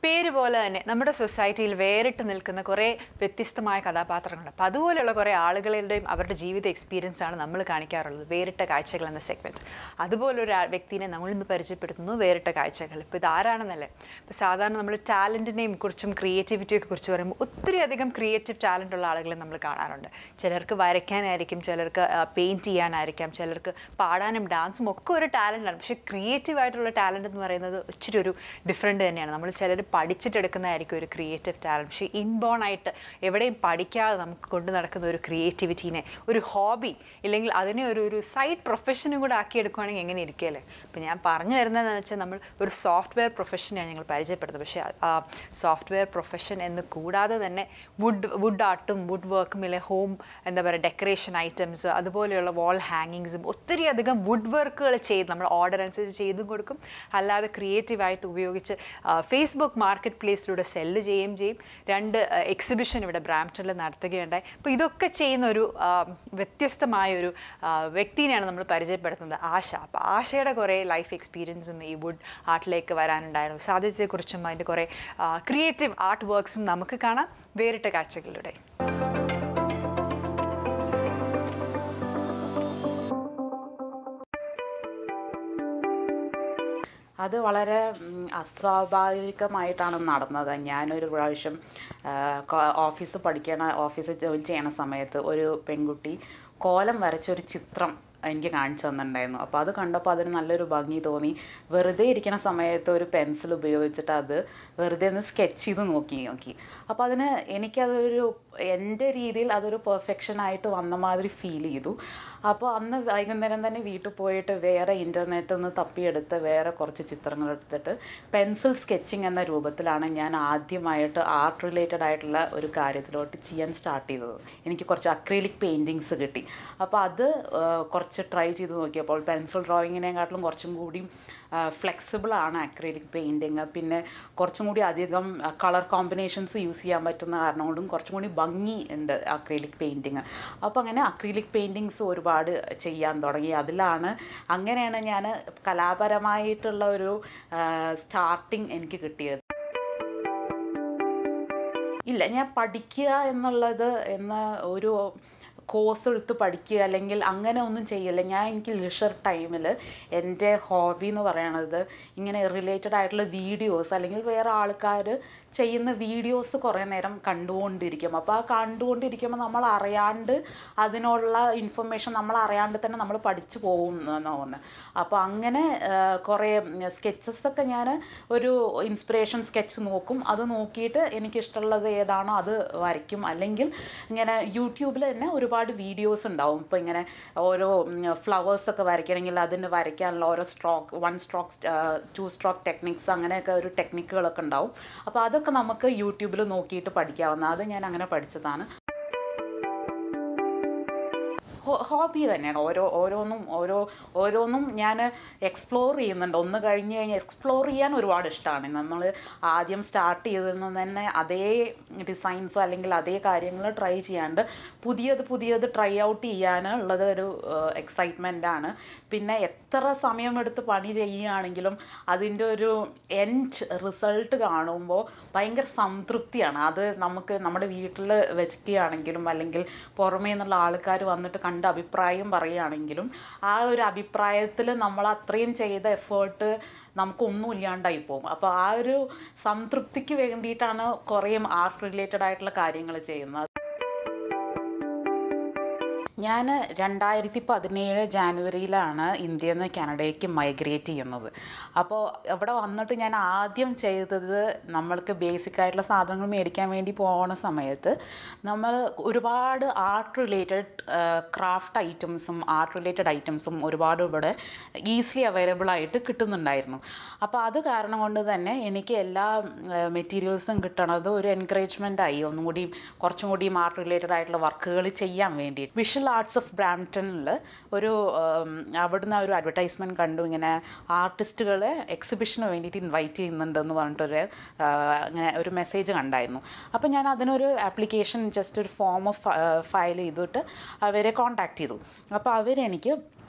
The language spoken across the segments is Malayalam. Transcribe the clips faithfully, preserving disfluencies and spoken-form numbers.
പേര് പോലെ തന്നെ നമ്മുടെ സൊസൈറ്റിയിൽ വേറിട്ട് നിൽക്കുന്ന കുറേ വ്യത്യസ്തമായ കഥാപാത്രങ്ങളുണ്ട്. അപ്പോൾ അതുപോലെയുള്ള കുറേ ആളുകളുടെയും അവരുടെ ജീവിത എക്സ്പീരിയൻസ് ആണ് നമ്മൾ കാണിക്കാറുള്ളത് വേറിട്ട കാഴ്ചകൾ എന്ന സെഗ്മെൻറ്റ്. അതുപോലൊരു വ്യക്തിനെ നമ്മളിന്ന് പരിചയപ്പെടുത്തുന്നു വേറിട്ട കാഴ്ചകൾ. ഇപ്പോൾ ഇതാരാണെന്നല്ലേ, ഇപ്പോൾ സാധാരണ നമ്മൾ ടാലൻറ്റിനെയും കുറിച്ചും ക്രിയേറ്റിവിറ്റിയൊക്കെ കുറിച്ച് പറയുമ്പോൾ ഒത്തിരി അധികം ക്രിയേറ്റീവ് ടാലൻ്റ് ഉള്ള ആളുകളെ നമ്മൾ കാണാറുണ്ട്. ചിലർക്ക് വരയ്ക്കാനായിരിക്കും, ചിലർക്ക് പെയിൻറ്റ് ചെയ്യാനായിരിക്കാം, ചിലർക്ക് പാടാനും ഡാൻസും ഒക്കെ ഒരു ടാലൻ്റാണ്. പക്ഷേ ക്രിയേറ്റീവായിട്ടുള്ള ടാലൻ്റ് എന്ന് പറയുന്നത് ഇച്ചിരി ഒരു ഡിഫറെൻറ്റ് തന്നെയാണ്. നമ്മൾ ചിലർ പഠിച്ചിട്ടെടുക്കുന്നതായിരിക്കും ഒരു ക്രിയേറ്റീവ് ടാലൻറ്റ്. പക്ഷേ ഇൻബോൺ ആയിട്ട് എവിടെയും പഠിക്കാതെ നമുക്ക് കൊണ്ട് നടക്കുന്ന ഒരു ക്രിയേറ്റിവിറ്റീനെ ഒരു ഹോബി ഇല്ലെങ്കിൽ അതിനെ ഒരു ഒരു സൈഡ് പ്രൊഫഷനും കൂടെ ആക്കിയെടുക്കുകയാണെങ്കിൽ എങ്ങനെ ഇരിക്കുകയല്ലേ. അപ്പോൾ ഞാൻ പറഞ്ഞു വരുന്നതെന്ന് വെച്ചാൽ നമ്മൾ ഒരു സോഫ്റ്റ്വെയർ പ്രൊഫഷനെയാണ് ഞങ്ങൾ പരിചയപ്പെടുന്നത്. പക്ഷേ ആ സോഫ്റ്റ്വെയർ പ്രൊഫഷൻ എന്ന് കൂടാതെ തന്നെ വുഡ് വുഡ് ആർട്ടും വുഡ് വർക്കും ഇല്ലെ ഹോം എന്താ പറയുക ഡെക്കറേഷൻ ഐറ്റംസ് അതുപോലെയുള്ള വാൾ ഹാങ്ങിങ്സും ഒത്തിരി അധികം വുഡ് വർക്കുകൾ ചെയ്ത് നമ്മൾ ഓർഡർ അനുസരിച്ച് ചെയ്തും കൊടുക്കും. അല്ലാതെ ക്രിയേറ്റീവായിട്ട് ഉപയോഗിച്ച് ഫേസ്ബുക്ക് മാർക്കറ്റ് പ്ലേസിലൂടെ സെല്ല് ചെയ്യുകയും ചെയ്യും. രണ്ട് എക്സിബിഷൻ ഇവിടെ ബ്രാംപ്ടണിൽ നടത്തുകയുണ്ടായി. അപ്പോൾ ഇതൊക്കെ ചെയ്യുന്ന ഒരു വ്യത്യസ്തമായൊരു വ്യക്തിനെയാണ് നമ്മൾ പരിചയപ്പെടുത്തുന്നത്, ആശ. അപ്പോൾ ആശയുടെ കുറേ ലൈഫ് എക്സ്പീരിയൻസും ഈ വുഡ് ആർട്ടിലേക്ക് വരാനുണ്ടായിരുന്നു സാധ്യതയെക്കുറിച്ചും അതിൻ്റെ കുറേ ക്രിയേറ്റീവ് ആർട്ട് വർക്ക്സും നമുക്ക് കാണാം വേറിട്ട കാഴ്ചകളിലൂടെ. അത് വളരെ അസ്വാഭാവികമായിട്ടാണ് നടന്നത്. ഞാനൊരു പ്രാവശ്യം ഓഫീസ് പഠിക്കണ ഓഫീസിൽ ജോലി ചെയ്യണ സമയത്ത് ഒരു പെൺകുട്ടി കോലം വരച്ചൊരു ചിത്രം എനിക്ക് കാണിച്ചു തന്നിട്ടുണ്ടായിരുന്നു. അപ്പോൾ അത് കണ്ടപ്പോൾ അതിന് നല്ലൊരു ഭംഗി തോന്നി. വെറുതെ ഇരിക്കുന്ന സമയത്ത് ഒരു പെൻസിൽ ഉപയോഗിച്ചിട്ട് അത് വെറുതെ ഒന്ന് സ്കെച്ച് ചെയ്ത് നോക്കി നോക്കി അപ്പോൾ അതിന് എനിക്കതൊരു എൻ്റെ രീതിയിൽ അതൊരു പെർഫെക്ഷനായിട്ട് വന്ന മാതിരി ഫീൽ ചെയ്തു. അപ്പോൾ അന്ന് വൈകുന്നേരം തന്നെ വീട്ടിൽ പോയിട്ട് വേറെ ഇൻ്റർനെറ്റിൽ നിന്ന് തപ്പിയെടുത്ത് വേറെ കുറച്ച് ചിത്രങ്ങൾ എടുത്തിട്ട് പെൻസിൽ സ്കെച്ചിങ് എന്ന രൂപത്തിലാണ് ഞാൻ ആദ്യമായിട്ട് ആർട്ട് റിലേറ്റഡ് ആയിട്ടുള്ള ഒരു കാര്യത്തിലോട്ട് ചെയ്യാൻ സ്റ്റാർട്ട് ചെയ്തത്. എനിക്ക് കുറച്ച് അക്രിലിക് പെയിൻറ്റിങ്സ് കിട്ടി. അപ്പോൾ അത് കുറച്ച് ട്രൈ ചെയ്ത് നോക്കിയപ്പോൾ പെൻസിൽ ഡ്രോയിങ്ങിനെക്കാട്ടിലും കുറച്ചും കൂടി ഫ്ലെക്സിബിളാണ് അക്രിലിക് പെയിൻറ്റിങ്. പിന്നെ കുറച്ചും കൂടി അധികം കളർ കോമ്പിനേഷൻസ് യൂസ് ചെയ്യാൻ പറ്റുന്ന കാരണം കൊണ്ടും കുറച്ചും കൂടി ഭംഗി ഉണ്ട് അക്രിലിക് പെയിൻറ്റിങ്. അപ്പോൾ അങ്ങനെ അക്രിലിക് പെയിൻറ്റിങ്സ് ഒരുപാട് ചെയ്യാൻ തുടങ്ങി. അതിലാണ് അങ്ങനെയാണ് ഞാൻ കലാപരമായിട്ടുള്ള ഒരു സ്റ്റാർട്ടിങ് എനിക്ക് കിട്ടിയത്. ഇല്ല, ഞാൻ പഠിക്കുക എന്നുള്ളത് എന്ന ഒരു കോഴ്സ് എടുത്ത് പഠിക്കുക അല്ലെങ്കിൽ അങ്ങനെ ഒന്നും ചെയ്യില്ല. ഞാൻ എനിക്ക് ലിഷർ ടൈമിൽ എൻ്റെ ഹോബി എന്ന് പറയണത് ഇങ്ങനെ റിലേറ്റഡ് ആയിട്ടുള്ള വീഡിയോസ് അല്ലെങ്കിൽ വേറെ ആൾക്കാർ ചെയ്യുന്ന വീഡിയോസ് കുറേ നേരം കണ്ടുകൊണ്ടിരിക്കും. അപ്പോൾ ആ കണ്ടുകൊണ്ടിരിക്കുമ്പോൾ നമ്മൾ അറിയാണ്ട് അതിനുള്ള ഇൻഫർമേഷൻ നമ്മൾ അറിയാണ്ട് തന്നെ നമ്മൾ പഠിച്ചു പോകും എന്നാണ് തോന്നുന്നത്. അപ്പോൾ അങ്ങനെ കുറേ സ്കെച്ചസൊക്കെ ഞാൻ ഒരു ഇൻസ്പിറേഷൻ സ്കെച്ച് നോക്കും. അത് നോക്കിയിട്ട് എനിക്കിഷ്ടമുള്ളത് ഏതാണോ അത് വരയ്ക്കും. അല്ലെങ്കിൽ ഇങ്ങനെ യൂട്യൂബിൽ തന്നെ ഒരുപാട് വീഡിയോസ് ഉണ്ടാവും. ഇപ്പോൾ ഇങ്ങനെ ഓരോ ഫ്ലവേഴ്സൊക്കെ വരയ്ക്കണമെങ്കിൽ അതിന് വരയ്ക്കാനുള്ള ഓരോ stroke one stroke two stroke techniques അങ്ങനെയൊക്കെ ഒരു ടെക്നിക്കുകളൊക്കെ ഉണ്ടാവും. അപ്പോൾ അതൊക്കെ നമുക്ക് യൂട്യൂബിൽ നോക്കിയിട്ട് പഠിക്കാവുന്ന അത് ഞാൻ അങ്ങനെ പഠിച്ചതാണ്. ഹോബി തന്നെയാണ്. ഓരോ ഓരോന്നും ഓരോ ഓരോന്നും ഞാൻ എക്സ്പ്ലോർ ചെയ്യുന്നുണ്ട്. ഒന്ന് കഴിഞ്ഞ് കഴിഞ്ഞ് എക്സ്പ്ലോർ ചെയ്യാൻ ഒരുപാട് ഇഷ്ടമാണ്. നമ്മൾ ആദ്യം സ്റ്റാർട്ട് ചെയ്തതിൽ തന്നെ അതേ ഡിസൈൻസോ അല്ലെങ്കിൽ അതേ കാര്യങ്ങൾ ട്രൈ ചെയ്യാണ്ട് പുതിയത് പുതിയത് ട്രൈ ഔട്ട് ചെയ്യാനുള്ളത് ഒരു എക്സൈറ്റ്മെൻറ്റാണ്. പിന്നെ എത്ര സമയമെടുത്ത് പണി ചെയ്യുകയാണെങ്കിലും അതിൻ്റെ ഒരു എൻഡ് റിസൾട്ട് കാണുമ്പോൾ ഭയങ്കര സംതൃപ്തിയാണ്. അത് നമുക്ക് നമ്മുടെ വീട്ടിൽ വെച്ചിട്ടാണെങ്കിലും അല്ലെങ്കിൽ പുറമേ നിന്നുള്ള ആൾക്കാർ വന്നിട്ട് കണ്ട് അഭിപ്രായം പറയുകയാണെങ്കിലും ആ ഒരു അഭിപ്രായത്തിൽ നമ്മൾ അത്രയും ചെയ്ത എഫേർട്ട് നമുക്കൊന്നും ഇല്ലാണ്ടായി പോകും. അപ്പോൾ ആ ഒരു സംതൃപ്തിക്ക് വേണ്ടിയിട്ടാണ് കുറേ ആർട്ട് റിലേറ്റഡ് ആയിട്ടുള്ള കാര്യങ്ങൾ ചെയ്യുന്നത്. ഞാൻ രണ്ടായിരത്തി പതിനേഴ് ജാനുവരിയിലാണ് ഇന്ത്യയിൽ നിന്ന് കാനഡയ്ക്ക് മൈഗ്രേറ്റ് ചെയ്യുന്നത്. അപ്പോൾ ഇവിടെ വന്നിട്ട് ഞാൻ ആദ്യം ചെയ്തത് നമ്മൾക്ക് ബേസിക് ആയിട്ടുള്ള സാധനങ്ങൾ മേടിക്കാൻ വേണ്ടി പോകുന്ന സമയത്ത് നമ്മൾ ഒരുപാട് ആർട്ട് റിലേറ്റഡ് ക്രാഫ്റ്റ് ഐറ്റംസും ആർട്ട് റിലേറ്റഡ് ഐറ്റംസും ഒരുപാട് ഇവിടെ ഈസിലി അവൈലബിൾ ആയിട്ട് കിട്ടുന്നുണ്ടായിരുന്നു. അപ്പോൾ അത് കാരണം കൊണ്ട് തന്നെ എനിക്ക് എല്ലാ മെറ്റീരിയൽസും കിട്ടണത് ഒരു എൻകറേജ്മെൻ്റ് ആയി ഒന്നും കൂടി കുറച്ചും കൂടിയും ആർട്ട് റിലേറ്റഡ് ആയിട്ടുള്ള വർക്കുകൾ ചെയ്യാൻ വേണ്ടി. വിഷ്വൽ ആർട്സ് ഓഫ് ബ്രാംപ്ടണിൽ ഒരു അവിടുന്ന് ഒരു അഡ്വർടൈസ്മെൻറ്റ് കണ്ടു, ഇങ്ങനെ ആർട്ടിസ്റ്റുകളെ എക്സിബിഷന് വേണ്ടിയിട്ട് ഇൻവൈറ്റ് ചെയ്യുന്നുണ്ടെന്ന് പറഞ്ഞിട്ടൊരു അങ്ങനെ ഒരു മെസ്സേജ് കണ്ടായിരുന്നു. അപ്പോൾ ഞാൻ അതിനൊരു ആപ്ലിക്കേഷൻ ജസ്റ്റ് ഒരു ഫോം ഓഫ് ഫയൽ ചെയ്തിട്ട് അവരെ കോൺടാക്റ്റ് ചെയ്തു. അപ്പോൾ അവരെനിക്ക്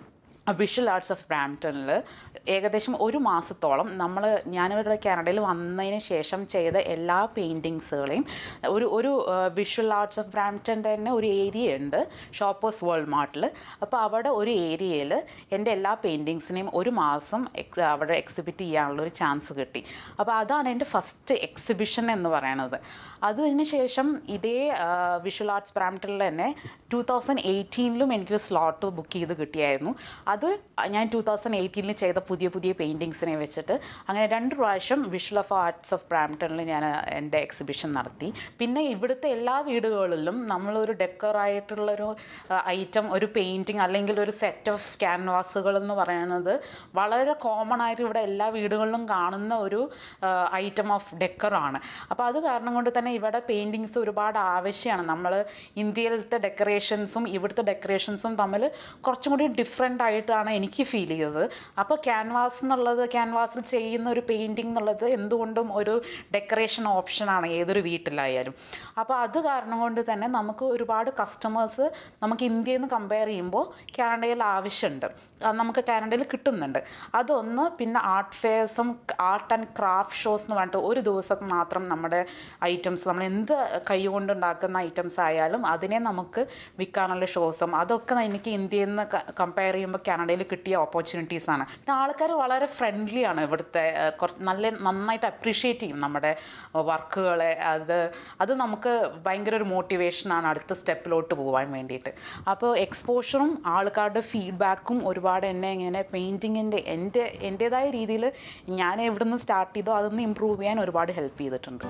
വിഷ്വൽ ആർട്സ് ഓഫ് ബ്രാംപ്ടണിൽ ഏകദേശം ഒരു മാസത്തോളം നമ്മൾ ഞാനിവിടെ കാനഡയിൽ വന്നതിന് ശേഷം ചെയ്ത എല്ലാ പെയിൻറ്റിങ്സുകളെയും ഒരു ഒരു വിഷ്വൽ ആർട്സ് ഓഫ് ബ്രാംപ്ടണിൻ്റെ തന്നെ ഒരു ഏരിയ ഉണ്ട് ഷോപ്പേഴ്സ് വേൾഡ് മാർട്ടിൽ. അപ്പോൾ അവിടെ ഒരു ഏരിയയിൽ എൻ്റെ എല്ലാ പെയിൻറ്റിങ്സിനെയും ഒരു മാസം എക്സ് അവിടെ എക്സിബിറ്റ് ചെയ്യാനുള്ളൊരു ചാൻസ് കിട്ടി. അപ്പോൾ അതാണ് എൻ്റെ ഫസ്റ്റ് എക്സിബിഷൻ എന്ന് പറയണത്. അതിന് ശേഷം ഇതേ വിഷ്വൽ ആർട്സ് ബ്രാംപ്ടണിൽ തന്നെ ടു തൗസൻഡ് എയ്റ്റീനിലും എനിക്കൊരു സ്ലോട്ട് ബുക്ക് ചെയ്ത് കിട്ടിയായിരുന്നു. അത് ഞാൻ ടു തൗസൻഡ് എയ്റ്റീനിൽ ചെയ്ത പുതിയ പുതിയ പെയിൻറ്റിങ്സിനെ വെച്ചിട്ട് അങ്ങനെ രണ്ട് പ്രാവശ്യം വിഷ്വൽ ഓഫ് ആർട്സ് ഓഫ് ബ്രാംപ്ടണിൽ ഞാൻ എൻ്റെ എക്സിബിഷൻ നടത്തി. പിന്നെ ഇവിടുത്തെ എല്ലാ വീടുകളിലും നമ്മളൊരു ഡെക്കറായിട്ടുള്ളൊരു ഐറ്റം, ഒരു പെയിൻറ്റിങ് അല്ലെങ്കിൽ ഒരു സെറ്റ് ഓഫ് ക്യാൻവാസുകൾ എന്ന് പറയുന്നത് വളരെ കോമൺ ആയിട്ട് ഇവിടെ എല്ലാ വീടുകളിലും കാണുന്ന ഒരു ഐറ്റം ഓഫ് ഡെക്കറാണ്. അപ്പോൾ അത് കാരണം കൊണ്ട് തന്നെ ഇവിടെ പെയിൻറ്റിങ്സ് ഒരുപാട് ആവശ്യമാണ്. നമ്മൾ ഇന്ത്യയിലത്തെ ഡെക്കറേഷൻസും ഇവിടുത്തെ ഡെക്കറേഷൻസും തമ്മിൽ കുറച്ചും കൂടി ഡിഫറെൻ്റ് ആയിട്ടാണ് എനിക്ക് ഫീൽ ചെയ്തത്. അപ്പോൾ ക്യാൻവാസ് എന്നുള്ളത്, ക്യാൻവാസിൽ ചെയ്യുന്ന ഒരു പെയിൻറ്റിങ് എന്നുള്ളത് എന്തുകൊണ്ടും ഒരു ഡെക്കറേഷൻ ഓപ്ഷനാണ് ഏതൊരു വീട്ടിലായാലും. അപ്പോൾ അത് കാരണം കൊണ്ട് തന്നെ നമുക്ക് ഒരുപാട് കസ്റ്റമേഴ്സ് നമുക്ക് ഇന്ത്യയിൽ നിന്ന് കമ്പയർ ചെയ്യുമ്പോൾ കാനഡയിൽ ആവശ്യമുണ്ട്, നമുക്ക് കാനഡയിൽ കിട്ടുന്നുണ്ട്. അതൊന്ന്. പിന്നെ ആർട്ട് ഫെയർസും ആർട്ട് ആൻഡ് ക്രാഫ്റ്റ് ഷോസ് എന്ന് പറഞ്ഞിട്ട് ഒരു ദിവസം മാത്രം നമ്മുടെ ഐറ്റംസ്, നമ്മൾ എന്ത് കൈ കൊണ്ടുണ്ടാക്കുന്ന ഐറ്റംസ് ആയാലും അതിനെ നമുക്ക് വിൽക്കാനുള്ള ഷോസും അതൊക്കെ എനിക്ക് ഇന്ത്യയിൽ നിന്ന് കമ്പയർ ചെയ്യുമ്പോൾ കാനഡയിൽ കിട്ടിയ ഓപ്പർച്യൂണിറ്റീസാണ്. പിന്നെ ആൾക്കാർ വളരെ ഫ്രണ്ട്ലി ആണ് ഇവിടുത്തെ, കുറച്ച് നല്ല നന്നായിട്ട് അപ്രീഷിയേറ്റ് ചെയ്യും നമ്മുടെ വർക്കുകളെ. അത് അത് നമുക്ക് ഭയങ്കര ഒരു മോട്ടിവേഷനാണ് അടുത്ത സ്റ്റെപ്പിലോട്ട് പോകാൻ വേണ്ടിയിട്ട്. അപ്പോൾ എക്സ്പോഷറും ആൾക്കാരുടെ ഫീഡ്ബാക്കും ഒരുപാട് എന്നെ ഇങ്ങനെ പെയിൻറ്റിങ്ങിൻ്റെ എൻ്റെ എൻ്റേതായ രീതിയിൽ ഞാൻ എവിടെ നിന്ന് സ്റ്റാർട്ട് ചെയ്തോ അതൊന്ന് ഇമ്പ്രൂവ് ചെയ്യാൻ ഒരുപാട് ഹെൽപ്പ് ചെയ്തിട്ടുണ്ട്.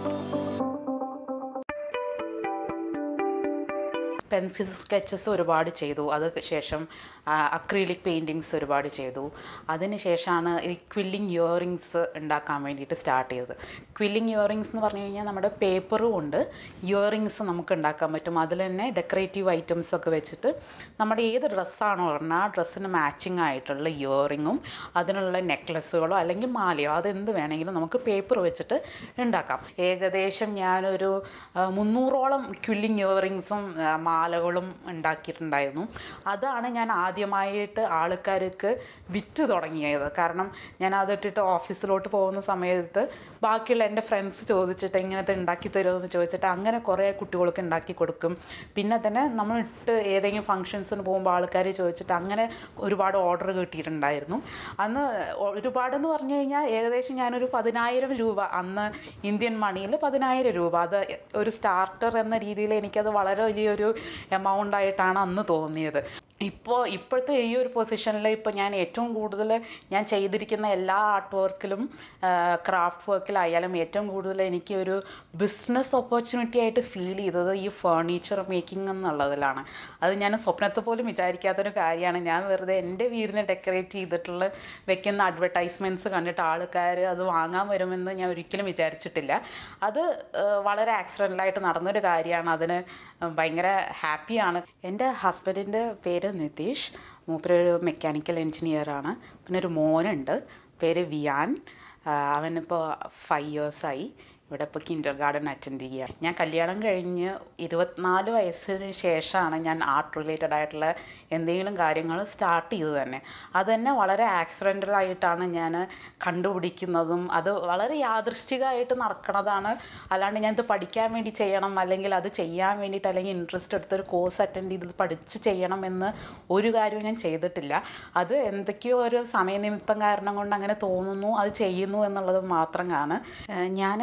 പെൻസിൽ സ്കെച്ചസ് ഒരുപാട് ചെയ്തു. അത് ശേഷം അക്രിലിക് പെയിൻറ്റിങ്സ് ഒരുപാട് ചെയ്തു. അതിന് ശേഷമാണ് ഈ ക്വില്ലിങ് ഇയറിങ്സ് ഉണ്ടാക്കാൻ വേണ്ടിയിട്ട് സ്റ്റാർട്ട് ചെയ്തത്. ക്വില്ലിങ് ഇയറിങ്സ് എന്ന് പറഞ്ഞു കഴിഞ്ഞാൽ നമ്മുടെ പേപ്പറും കൊണ്ട് ഇയറിങ്സ് നമുക്ക് ഉണ്ടാക്കാൻ പറ്റും. അതിൽ തന്നെ ഡെക്കറേറ്റീവ് ഐറ്റംസ് ഒക്കെ വെച്ചിട്ട് നമ്മുടെ ഏത് ഡ്രസ്സാണോ പറഞ്ഞാൽ ആ ഡ്രസ്സിന് മാച്ചിങ് ആയിട്ടുള്ള ഇയറിങ്ങും അതിനുള്ള നെക്ലസ്സുകളോ അല്ലെങ്കിൽ മാലയോ അതെന്ത് വേണമെങ്കിലും നമുക്ക് പേപ്പർ വെച്ചിട്ട് ഉണ്ടാക്കാം. ഏകദേശം ഞാനൊരു മുന്നൂറോളം ക്വില്ലിങ് ഇയറിങ്സും മാലകളും ഉണ്ടാക്കിയിട്ടുണ്ടായിരുന്നു. അതാണ് ഞാൻ ആദ്യമായിട്ട് ആൾക്കാർക്ക് വിറ്റ് തുടങ്ങിയത്. കാരണം ഞാൻ അതിട്ടിട്ട് ഓഫീസിലോട്ട് പോകുന്ന സമയത്ത് ബാക്കിയുള്ള എൻ്റെ ഫ്രണ്ട്സ് ചോദിച്ചിട്ട് ഇങ്ങനത്തെ ഉണ്ടാക്കി തരുമെന്ന് ചോദിച്ചിട്ട് അങ്ങനെ കുറേ കുട്ടികൾക്ക് ഉണ്ടാക്കി കൊടുക്കും. പിന്നെ തന്നെ നമ്മളിട്ട് ഏതെങ്കിലും ഫങ്ഷൻസിന് പോകുമ്പോൾ ആൾക്കാർ ചോദിച്ചിട്ട് അങ്ങനെ ഒരുപാട് ഓർഡർ കിട്ടിയിട്ടുണ്ടായിരുന്നു. അന്ന് ഒരുപാടെന്ന് പറഞ്ഞു കഴിഞ്ഞാൽ ഏകദേശം ഞാനൊരു പതിനായിരം രൂപ, അന്ന് ഇന്ത്യൻ മണിയിൽ പതിനായിരം രൂപ, അത് ഒരു സ്റ്റാർട്ടർ എന്ന രീതിയിൽ എനിക്കത് വളരെ വലിയൊരു എമൗണ്ട് ആയിട്ടാണ് അന്ന് തോന്നിയത്. ഇപ്പോൾ ഇപ്പോഴത്തെ ഈ ഒരു പൊസിഷനിൽ ഇപ്പോൾ ഞാൻ ഏറ്റവും കൂടുതൽ ഞാൻ ചെയ്തിരിക്കുന്ന എല്ലാ ആർട്ട് വർക്കിലും ക്രാഫ്റ്റ് വർക്കിലായാലും ഏറ്റവും കൂടുതൽ എനിക്ക് ഒരു ബിസിനസ് ഓപ്പർച്യൂണിറ്റി ആയിട്ട് ഫീൽ ചെയ്തത് ഈ ഫേർണിച്ചർ മേക്കിംഗ് എന്നുള്ളതിലാണ്. അത് ഞാൻ സ്വപ്നത്തെ പോലും വിചാരിക്കാത്തൊരു കാര്യമാണ്. ഞാൻ വെറുതെ എൻ്റെ വീടിനെ ഡെക്കറേറ്റ് ചെയ്തിട്ടുള്ള വെക്കുന്ന അഡ്വർടൈസ്മെൻറ്റ്സ് കണ്ടിട്ട് ആൾക്കാർ അത് വാങ്ങാൻ വരുമെന്ന് ഞാൻ ഒരിക്കലും വിചാരിച്ചിട്ടില്ല. അത് വളരെ ആക്സിഡൻ്റലായിട്ട് നടന്നൊരു കാര്യമാണ്. അതിന് ഭയങ്കര ഹാപ്പിയാണ്. എൻ്റെ ഹസ്ബൻഡിൻ്റെ പേര് നിതീഷ്, മൂപ്പരൊരു മെക്കാനിക്കൽ എൻജിനീയറാണ്. പിന്നെ ഒരു മോനുണ്ട്, പേര് വിയാൻ. അവനിപ്പോൾ ഫൈവ് ഇയേഴ്സായി ഇവിടെ ഇപ്പോൾ കിൻഡർ ഗാർഡൻ അറ്റൻഡ് ചെയ്യുക. ഞാൻ കല്യാണം കഴിഞ്ഞ് ഇരുപത്തിനാല് വയസ്സിന് ശേഷമാണ് ഞാൻ ആർട്ട് റിലേറ്റഡ് ആയിട്ടുള്ള എന്തെങ്കിലും കാര്യങ്ങൾ സ്റ്റാർട്ട് ചെയ്തത് തന്നെ. അത് തന്നെ വളരെ ആക്സിഡൻ്റലായിട്ടാണ് ഞാൻ കണ്ടുപിടിക്കുന്നതും അത് വളരെ യാദൃശ്ചികമായിട്ട് നടക്കുന്നതാണ്. അല്ലാണ്ട് ഞാനിത് പഠിക്കാൻ വേണ്ടി ചെയ്യണം അല്ലെങ്കിൽ അത് ചെയ്യാൻ വേണ്ടിയിട്ട് അല്ലെങ്കിൽ ഇൻട്രസ്റ്റ് എടുത്തൊരു കോഴ്സ് അറ്റൻഡ് ചെയ്ത് പഠിച്ച് ചെയ്യണം എന്ന് ഒരു കാര്യവും ഞാൻ ചെയ്തിട്ടില്ല. അത് എന്തൊക്കെയോ ഒരു സമയനിമിത്തം കാരണം കൊണ്ട് അങ്ങനെ തോന്നുന്നു, അത് ചെയ്യുന്നു എന്നുള്ളത് മാത്രമാണ്. ഞാൻ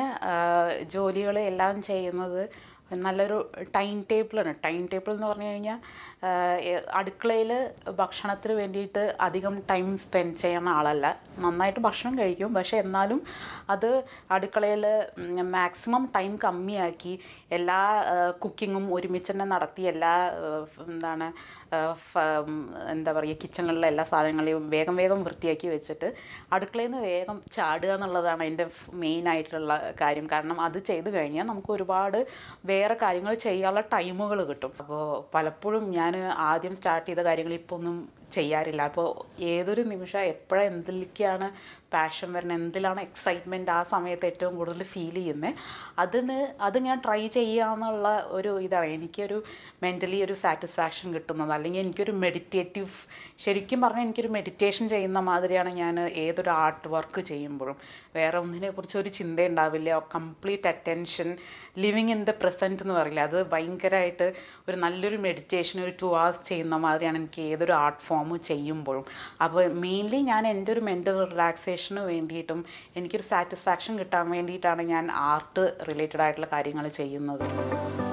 ജോലികൾ എല്ലാം ചെയ്യുന്നത് നല്ലൊരു ടൈം ടേബിളാണ്. ടൈം ടേബിൾ എന്ന് പറഞ്ഞു കഴിഞ്ഞാൽ അടുക്കളയിൽ ഭക്ഷണത്തിന് വേണ്ടിയിട്ട് അധികം ടൈം സ്പെൻഡ് ചെയ്യുന്ന ആളല്ല. നന്നായിട്ട് ഭക്ഷണം കഴിക്കും, പക്ഷേ എന്നാലും അത് അടുക്കളയിൽ മാക്സിമം ടൈം കമ്മിയാക്കി എല്ലാ കുക്കിങ്ങും ഒരുമിച്ച് തന്നെ നടത്തി എല്ലാ എന്താണ് എന്താ പറയുക കിച്ചണിലുള്ള എല്ലാ സാധനങ്ങളെയും വേഗം വേഗം വൃത്തിയാക്കി വെച്ചിട്ട് അടുക്കളയിൽ നിന്ന് വേഗം ചാടുക എന്നുള്ളതാണ് എൻ്റെ മെയിനായിട്ടുള്ള കാര്യം. കാരണം അത് ചെയ്ത് കഴിഞ്ഞാൽ നമുക്ക് ഒരുപാട് വേറെ കാര്യങ്ങൾ ചെയ്യാനുള്ള ടൈമുകൾ കിട്ടും. അപ്പോൾ പലപ്പോഴും ഞാൻ ആദ്യം സ്റ്റാർട്ട് ചെയ്ത കാര്യങ്ങൾ ഇപ്പോൾ ഒന്നും ചെയ്യാറില്ല. അപ്പോൾ ഏതൊരു നിമിഷം എപ്പോഴും എന്തിലേക്കാണ് പാഷൻ വരുന്നത്, എന്തിലാണ് എക്സൈറ്റ്മെൻറ്റ് ആ സമയത്ത് ഏറ്റവും കൂടുതൽ ഫീൽ ചെയ്യുന്നത്, അതിന് അതിങ്ങനെ ട്രൈ ചെയ്യുക എന്നുള്ള ഒരു ഇതാണ് എനിക്കൊരു മെൻ്റലി ഒരു സാറ്റിസ്ഫാക്ഷൻ കിട്ടുന്നത്. അല്ലെങ്കിൽ എനിക്കൊരു മെഡിറ്റേറ്റീവ്, ശരിക്കും പറഞ്ഞാൽ എനിക്കൊരു മെഡിറ്റേഷൻ ചെയ്യുന്ന മാതിരിയാണ് ഞാൻ ഏതൊരു ആർട്ട് വർക്ക് ചെയ്യുമ്പോഴും. വേറെ ഒന്നിനെക്കുറിച്ച് ഒരു ചിന്ത ഉണ്ടാവില്ല, complete attention, living in the present എന്ന് പറയില്ല, അത് ഭയങ്കരമായിട്ട് ഒരു നല്ലൊരു മെഡിറ്റേഷൻ ഒരു ടു അവേഴ്സ് ചെയ്യുന്ന മാതിരിയാണ് എനിക്ക് ഏതൊരു ആർട്ട് ഫോം ചെയ്യുമ്പോഴും. അപ്പോൾ മെയിൻലി ഞാൻ എൻ്റെ ഒരു മെൻ്റൽ റിലാക്സേഷന് വേണ്ടിയിട്ടും എനിക്കൊരു സാറ്റിസ്ഫാക്ഷൻ കിട്ടാൻ വേണ്ടിയിട്ടാണ് ഞാൻ ആർട്ട് റിലേറ്റഡ് ആയിട്ടുള്ള കാര്യങ്ങൾ ചെയ്യുന്നത്.